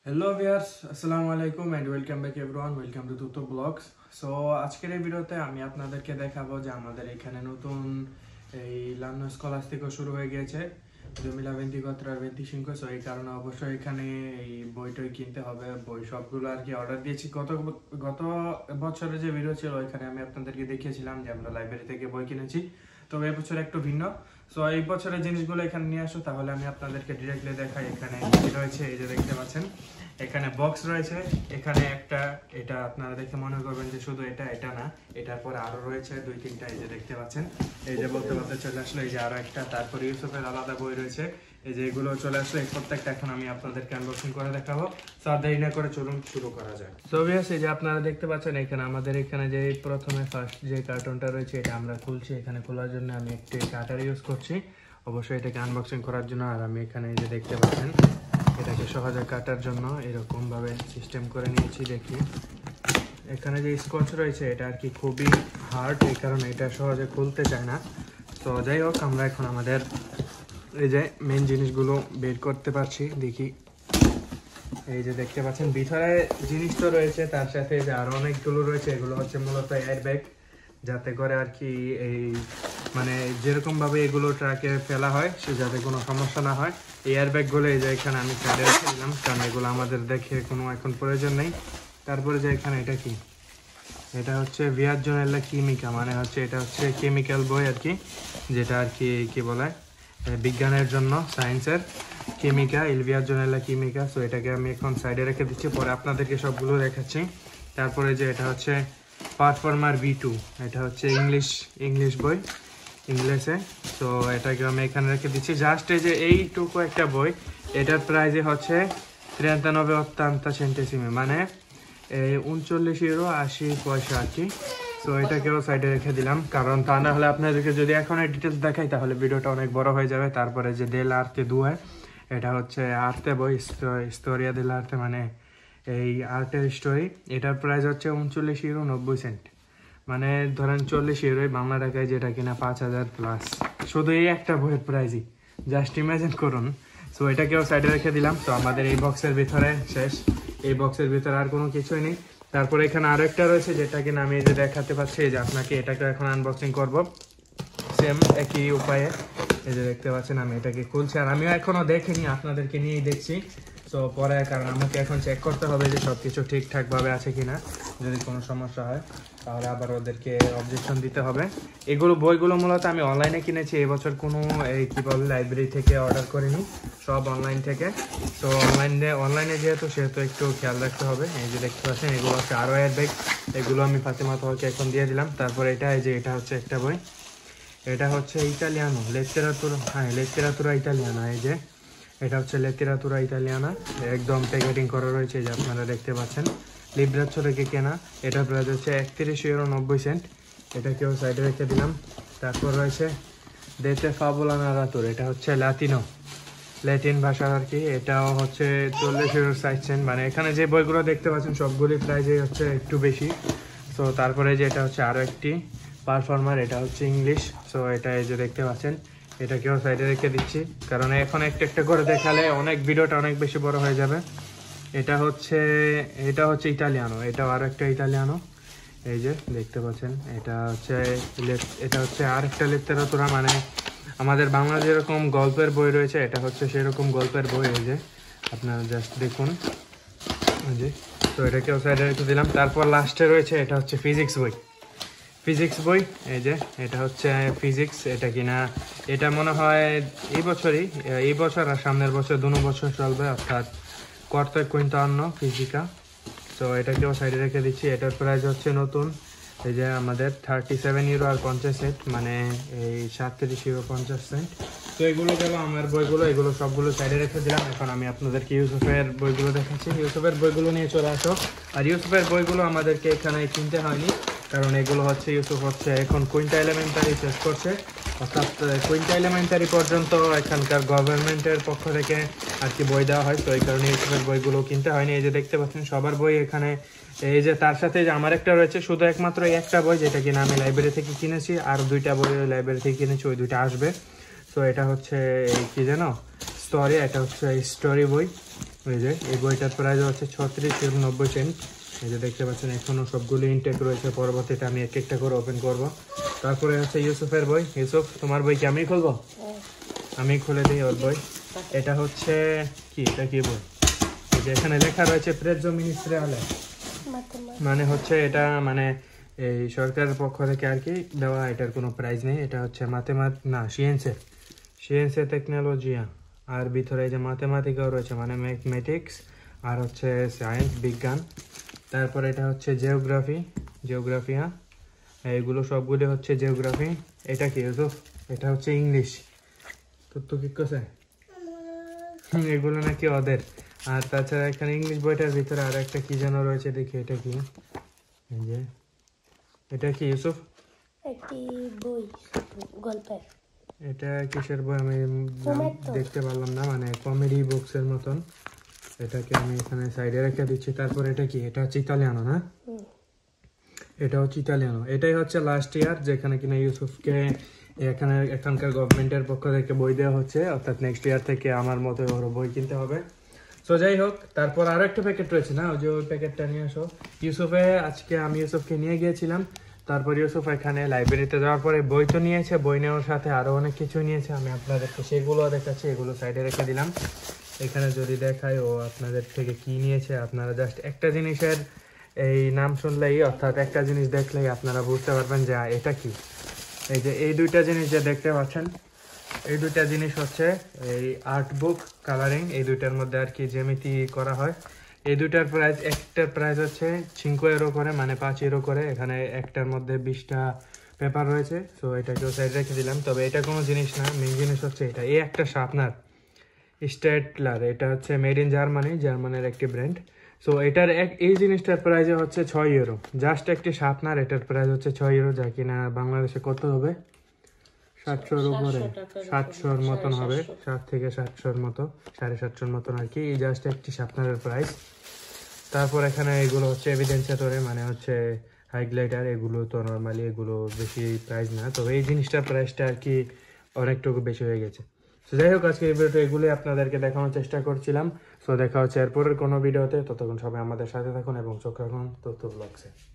Hello viewers, আসসালামু আলাইকুম and welcome back everyone, welcome to Tuto blogs. So আজকের এই ভিডিওতে আমি আপনাদেরকে দেখাবো যে আমাদের এখানে নতুন এই লার্নার স্কলাস্টিকও শুরু হয়ে গিয়েছে 2024-25। সো এই কারণে অবশ্যই এখানে এই বইটই কিনতে হবে। বই সবগুলো আর কি অর্ডার দিয়েছি। গত বছরের যে ভিডিও ছিল ওইখানে আমি আপনাদেরকে দেখিয়েছিলাম যে আমরা লাইব্রেরি থেকে বই কিনেছি, তবে এবছর একটু ভিন্ন। সো এই বছরের জিনিসগুলো এখানে নিয়ে আসো, তাহলে আমি আপনাদেরকে ডিরেক্টলি দেখাই। এখানে কি রয়েছে, এই যে দেখতে পাচ্ছেন এখানে বক্স রয়েছে। এখানে একটা, এটা আপনারা দেখে মনে করবেন যে শুধু এটা না, এটার পরে আরো রয়েছে দুই তিনটা। এই যে দেখতে পাচ্ছেন, এই যে বলতে বলতে চলে আসলো এই যে আরো একটা। তারপরে ইউসুফের আলাদা বই রয়েছে, এই যে এগুলো চলে আসলো। এই প্রত্যেকটা এখন আমি আপনাদেরকে আনবক্সিং করে দেখাবো। সো আর দেরি না করে চলুন শুরু করা যায়। সো ভিউয়ার্স, এই যে আপনারা দেখতে পাচ্ছেন এখানে আমাদের এখানে যে প্রথমে ফার্স্ট যে কার্টুনটা রয়েছে এটা আমরা খুলছি। এখানে খোলার জন্য আমি একটি কাটার ইউজ করছি অবশ্যই এটাকে আনবক্সিং করার জন্য। আর আমি এখানে এই যে দেখতে পাচ্ছেন এটাকে সহজে কাটার জন্য এরকম ভাবে সিস্টেম করে নিয়েছি। দেখি এখানে যে স্কচ রয়েছে এটা আর কি খুবই হার্ড, এই কারণে এটা সহজে খুলতে চায় না। তো যাই হোক, আমরা এখন আমাদের এই যে মেন জিনিসগুলো বের করতে পারছি। দেখি এই যে দেখতে পাচ্ছেন ভিতরে জিনিস তো রয়েছে, তার সাথে যে আরো অনেকগুলো রয়েছে। এগুলো হচ্ছে মূলত এয়ার ব্যাগ, যাতে করে আর কি এই মানে যেরকম ভাবে এগুলো ট্রাকে ফেলা হয় সে যাতে কোনো সমস্যা না হয়। এয়ার ব্যাগগুলো এই যে এখানে আমি সাইডে রেখে দিলাম, কারণ এগুলো আমাদের দেখে কোনো এখন প্রয়োজন নেই। তারপরে যে এখানে এটা কি, এটা হচ্ছে ভিয়াজ্জনেলা কেমিকা, মানে হচ্ছে এটা হচ্ছে কেমিক্যাল বই আর কি, যেটা আর কি কি বলে বিজ্ঞানের জন্য, সায়েন্সের কেমিকা, ভিয়াজ্জনেলা কেমিকা। সো এটাকে আমি এখন সাইডে রেখে দিচ্ছি, পরে আপনাদেরকে সবগুলো দেখাচ্ছি। তারপরে যে এটা হচ্ছে পারফর্মার V2, এটা হচ্ছে ইংলিশ বই, ইংলিশে। তো এটাকে আমি এখানে রেখে দিচ্ছি। জাস্ট এই যে এইটুকু একটা বই, এটার প্রাইস হচ্ছে 93 সেন্টেসিমে, মানে 39 ইউরো 80 পয়সা আর কি। তো এটাকেও সাইডে রেখে দিলাম, কারণ তা না হলে আপনাদেরকে যদি এখন ডিটেলস দেখাই তাহলে ভিডিওটা অনেক বড় হয়ে যাবে। তারপরে যে dell'arte 2, এটা হচ্ছে আর্তে বই, স্টোরিয়া dell'arte, মানে এই আর্টের স্টোরি। এটার প্রাইস হচ্ছে 39 ইউরো 90 সেন্ট, মানে ধরেন 40 ইউরোই বাংলা টাকায়, যেটা কিনা 5000 প্লাস। শুধু এই একটা বইয়ের প্রাইসই, জাস্ট ইমাজিন করুন। সো এটাকেও সাইডে রেখে দিলাম। তো আমাদের এই বক্সের ভিতরে শেষ, এই বক্সের ভিতরে আর কোনো কিছুই নেই। তারপরে এখানে আরো একটা রয়েছে যেটা কিনা আমি এই যে দেখাতে পাচ্ছি, এই যে আপনাকে এটাকে এখন আনবক্সিং করব সেম একই উপায়ে। এই যে দেখতে পাচ্ছেন আমি এটাকে খুলছি, আর আমিও এখনো দেখিনি, আপনাদেরকে নিয়েই দেখছি। তো পরে, কারণ আমাকে এখন চেক করতে হবে যে সবকিছু ঠিকঠাক ভাবে আছে কিনা। যদি কোনো সমস্যা হয় তাহলে আবার ওদেরকে অবজেকশন দিতে হবে। এগুলো বইগুলো মূলত আমি অনলাইনে কিনেছি এবছর, কোনো এই কি বলে লাইব্রেরি থেকে অর্ডার করিনি, সব অনলাইন থেকে। তো অনলাইনে যেহেতু সেহেতু একটু খেয়াল রাখতে হবে। এই যে দেখতে পাচ্ছেন এগুলো হচ্ছে আরো এয়ার ব্যাগ, এগুলো আমি ফাতিমা তোকে এখন দিয়ে দিলাম। তারপর এটা, এই যে এটা হচ্ছে একটা বই, এটা হচ্ছে ইতালিয়ানো, লেত্তেরাতুরা ইতালিয়ানা। এই যে এটা হচ্ছে লেত্তেরাতুরা ইতালিয়ানা, একদম প্যাকেটিং করা রয়েছে, যে আপনারা দেখতে পাচ্ছেন। লিব্রাচ্ছো থেকে কেনা, এটা প্রাইস হচ্ছে 31 ইউরো 90 সেন্ট। এটাকেও সাইডে রেখে দিলাম। তারপর রয়েছে দেতে ফাবুলা নারাতুর, এটা হচ্ছে ল্যাটিন ভাষা আর কি। এটাও হচ্ছে 40 ইউরো 60 সেন্ট, মানে এখানে যে বইগুলো দেখতে পাচ্ছেন সবগুলি প্রাইসই হচ্ছে একটু বেশি। তো তারপরে যে এটা হচ্ছে আরো একটি পারফর্মার, এটা হচ্ছে ইংলিশ। সো এটা এই যে দেখতে পাচ্ছেন, এটাকেও সাইডে রেখে দিচ্ছি, কারণ এখন একটা একটা করে দেখালে ভিডিওটা অনেক বেশি বড় হয়ে যাবে। এটা হচ্ছে ইতালিয়ানো, এটাও আরো একটা ইতালিয়ানো। এই যে দেখতে পাচ্ছেন এটা হচ্ছে আর একটা লেত্তেরাতুরা, মানে আমাদের বাংলা যেরকম গল্পের বই রয়েছে এটা হচ্ছে সেরকম গল্পের বই। এই যে আপনারা জাস্ট দেখুন, এই যে। তো এটাকেও সাইডে রেখে দিলাম। তারপর লাস্টে রয়েছে এটা হচ্ছে ফিজিক্স বই, এই যে এটা হচ্ছে ফিজিক্স। এটা কিনা এটা মনে হয় এই বছর আর সামনের বছর 2 বছর চলবে, অর্থাৎ কোয়ার্তো quinto ফিজিকা। তো এটাকেও সাইডে রেখে দিচ্ছি। এটার প্রাইস হচ্ছে নতুন, এই যে আমাদের 37 ইউরো 50 সেন্ট, মানে এই 37 ইউরো 50 সেন্ট। তো এগুলো গেল আমার বইগুলো, এগুলো সবগুলো সাইডে রেখে দিলাম। এখন আমি আপনাদেরকে ইউসুফের বইগুলো দেখাচ্ছি। ইউসুফের বইগুলো নিয়ে চলে আসো। আর ইউসুফের বইগুলো আমাদেরকে এখানে কিনতে হয়নি, কারণ এগুলো হচ্ছে ইউসুফ হচ্ছে এখন কুইন্টা এলিমেন্টারি শেষ করছে, অর্থাৎ কুইন্টা এলিমেন্টারি পর্যন্ত এখানকার গভর্নমেন্টের পক্ষ থেকে আর কি বই দেওয়া হয়। তো এই কারণে ইউসুফের বইগুলো কিনতে হয়নি। এই যে দেখতে পাচ্ছেন সবার বই এখানে। এই যে তার সাথে যে আমার একটা রয়েছে, শুধু একমাত্র একটা বই যেটা কিনা আমি লাইব্রেরি থেকে কিনেছি, আর 2টা বই লাইব্রেরি থেকে কিনেছি, ওই 2টা আসবে। তো এটা হচ্ছে এই কি জানো স্টোরি, এটা হচ্ছে স্টোরি বই। এই যে এই বইটার প্রাইস হচ্ছে 36.90 সেন্ট। এই যে দেখতে পাচ্ছেন এখনো সবগুলো ইনটেক রয়েছে, পরবর্তীতে আমি এক একটা করে ওপেন করব। তারপরে হচ্ছে ইউসুফের বই। ইউসুফ তোমার বই কি আমি খুলবো? আমি খুলে দিই ওর বই। এটা হচ্ছে কি, এটা কি বই? এই যে এখানে লেখা রয়েছে প্রেজো মিনিস্ট্রিয়ালে, মানে হচ্ছে এটা মানে এই সরকারের পক্ষ থেকে আর কি দেওয়া, এটার কোনো প্রাইজ নেই। এটা হচ্ছে সিয়েন্সে টেকনোলজিয়া, আর ভিতরে এই যে ম্যাথমেটিকাও রয়েছে, মানে ম্যাথমেটিক্স আর হচ্ছে সায়েন্স বিজ্ঞান। তারপর এটা হচ্ছে জিওগ্রাফিয়া, এইগুলো সবগুলো হচ্ছে জিওগ্রাফি। এটা কি ইউসুফ? এটা হচ্ছে ইংলিশ। তো কি করছে এগুলো নাকি ওদের। আর তাছাড়া এখানে ইংলিশ বইটার ভিতরে আর একটা কি যেন রয়েছে, দেখি এটা কি। এই যে এটা কি ইউসুফ? একটি বই, গল্পের। এটা কিসের বই আমি দেখতে পারলাম না, মানে কমেডি বুকসের মতন। এটাকে আমি এখানে সাইডে রেখে দিচ্ছি। তারপর এটা কি? এটা হচ্ছে ইতালিয়ানো না? এটা হচ্ছে ইতালিয়ানো। এটাই হচ্ছে লাস্ট ইয়ার যেখানে কিনা ইউসুফকে এখানকার গভর্নমেন্টের পক্ষ থেকে বই দেওয়া হচ্ছে, অর্থাৎ নেক্সট ইয়ার থেকে আমার মতো ওর বই কিনতে হবে। সো যাই হোক, তারপর আরো একটা প্যাকেট রয়েছে না, ওই প্যাকেটটা নিয়ে আসো। আজকে আমি ইউসুফকে নিয়ে গিয়েছিলাম। তারপর ইউসুফ এখানে লাইব্রেরিতে যাওয়ার পরে বই তো নিয়েছে, বই নেওয়ার সাথে আরো অনেক কিছু নিয়েছে। আমি আপনাদেরকে সেগুলো দেখাচ্ছি, এগুলো সাইডে রেখে দিলাম। এখানে যদি দেখাই ও আপনাদের থেকে কি নিয়েছে, আপনারা জাস্ট একটা জিনিসের এই নাম শুনলেই, অর্থাৎ একটা জিনিস দেখলেই আপনারা বুঝতে পারবেন যে এটা কি। এই যে এই দুইটা জিনিস যে দেখতে পাচ্ছেন, এই দুইটা জিনিস হচ্ছে এই আর্ট বুক কালারিং, এই দুইটার মধ্যে আর কি জ্যামিতি করা হয়। এই দুইটার প্রাইস, একটার প্রাইস হচ্ছে 5 ইউরো করে, মানে 5 ইউরো করে। এখানে একটার মধ্যে 20টা পেপার রয়েছে। সো এটাকেও সাইড রেখে দিলাম। তবে এটা কোনো জিনিস না, মেইন জিনিস হচ্ছে এটা। এই একটা শার্পনার স্টেটলার, এটা হচ্ছে মেড ইন জার্মানির একটি ব্র্যান্ড। সো এটার এই জিনিসটার প্রাইস হচ্ছে 6 ইউরো। জাস্ট একটি শার্পনার, এটার প্রাইস হচ্ছে 6 ইউরো, যা কিনা বাংলাদেশে কত হবে? 700-র উপরে, 700-র মতন হবে, 7 থেকে 700-র মতো, 750-র মতন আর কি। এই জাস্ট একটি শার্পনারের প্রাইস। তারপর এখানে এগুলো হচ্ছে এভিডেন্সেটরে, মানে হচ্ছে হাইলাইটার। এগুলো তো নর্মালি এগুলো বেশি প্রাইস না, তবে এই জিনিসটার প্রাইসটা আর কি অনেকটুকু বেশি হয়ে গেছে। সো যাই হোক, আজকে এই ভিডিওটা এগুলোই আপনাদেরকে দেখানোর চেষ্টা করছিলাম। সো দেখা হচ্ছে এরপরের কোনো ভিডিওতে। ততক্ষণ সবাই আমাদের সাথে থাকুন এবং চোখ রাখুন তথ্য ব্লগসে।